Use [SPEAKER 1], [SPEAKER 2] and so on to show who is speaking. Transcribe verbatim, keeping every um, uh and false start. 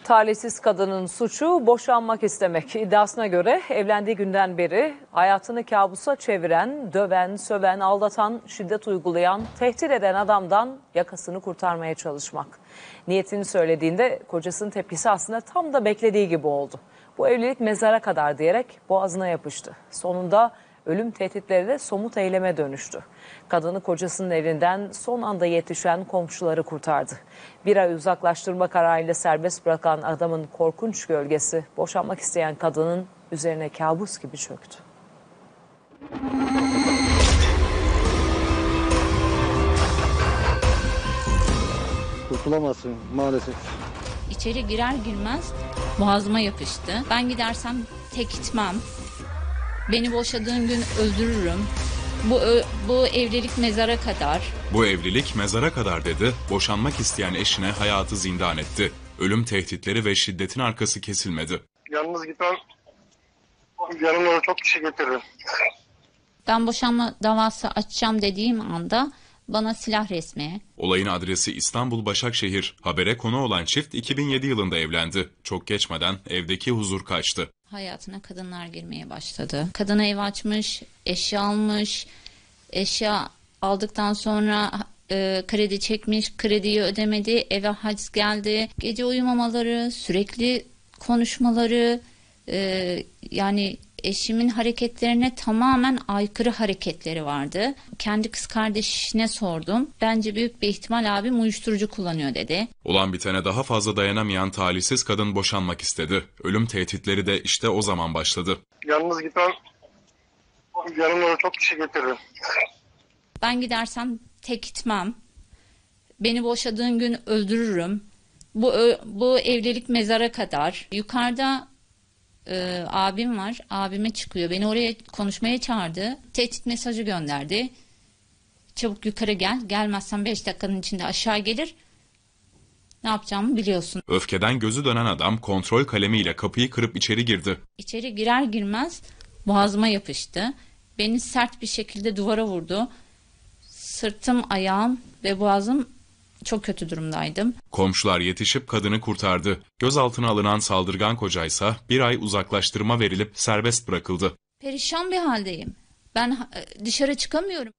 [SPEAKER 1] Talihsiz kadının suçu boşanmak istemek. İddiasına göre evlendiği günden beri hayatını kabusa çeviren, döven, söven, aldatan, şiddet uygulayan, tehdit eden adamdan yakasını kurtarmaya çalışmak. Niyetini söylediğinde kocasının tepkisi aslında tam da beklediği gibi oldu. Bu evlilik mezara kadar diyerek boğazına yapıştı. Sonunda ölüm tehditleri de somut eyleme dönüştü. Kadını kocasının elinden son anda yetişen komşuları kurtardı. Bir ay uzaklaştırma kararıyla serbest bırakan adamın korkunç gölgesi boşanmak isteyen kadının üzerine kabus gibi çöktü.
[SPEAKER 2] Kurtulamazsın maalesef.
[SPEAKER 3] İçeri girer girmez boğazıma yapıştı. Ben gidersem tek gitmem. Beni boşadığın gün öldürürüm. Bu bu evlilik mezara kadar.
[SPEAKER 4] Bu evlilik mezara kadar dedi. Boşanmak isteyen eşine hayatı zindan etti. Ölüm tehditleri ve şiddetin arkası kesilmedi.
[SPEAKER 2] Yalnız gitmem, yanımda çok kişi getirdim.
[SPEAKER 3] Ben boşanma davası açacağım dediğim anda bana silah resmi.
[SPEAKER 4] Olayın adresi İstanbul Başakşehir. Habere konu olan çift iki bin yedi yılında evlendi. Çok geçmeden evdeki huzur kaçtı.
[SPEAKER 3] Hayatına kadınlar girmeye başladı. Kadına ev açmış, eşya almış. Eşya aldıktan sonra e, kredi çekmiş, krediyi ödemedi, eve haciz geldi. Gece uyumamaları, sürekli konuşmaları, e, yani eşimin hareketlerine tamamen aykırı hareketleri vardı. Kendi kız kardeşine sordum. Bence büyük bir ihtimal abim uyuşturucu kullanıyor dedi.
[SPEAKER 4] Olan bitene daha fazla dayanamayan talihsiz kadın boşanmak istedi. Ölüm tehditleri de işte o zaman başladı.
[SPEAKER 2] Yalnız gitmem, yanımda çok kişi getirdim.
[SPEAKER 3] Ben gidersem tek gitmem. Beni boşadığın gün öldürürüm. Bu bu evlilik mezara kadar. Yukarıda e, abim var. Abime çıkıyor. Beni oraya konuşmaya çağırdı. Tehdit mesajı gönderdi. Çabuk yukarı gel. Gelmezsen beş dakikanın içinde aşağı gelir. Ne yapacağımı biliyorsun.
[SPEAKER 4] Öfkeden gözü dönen adam kontrol kalemiyle kapıyı kırıp içeri girdi.
[SPEAKER 3] İçeri girer girmez boğazıma yapıştı. Beni sert bir şekilde duvara vurdu. Sırtım, ayağım ve boğazım çok kötü durumdaydım.
[SPEAKER 4] Komşular yetişip kadını kurtardı. Gözaltına alınan saldırgan kocaysa bir ay uzaklaştırma verilip serbest bırakıldı.
[SPEAKER 3] Perişan bir haldeyim. Ben dışarı çıkamıyorum.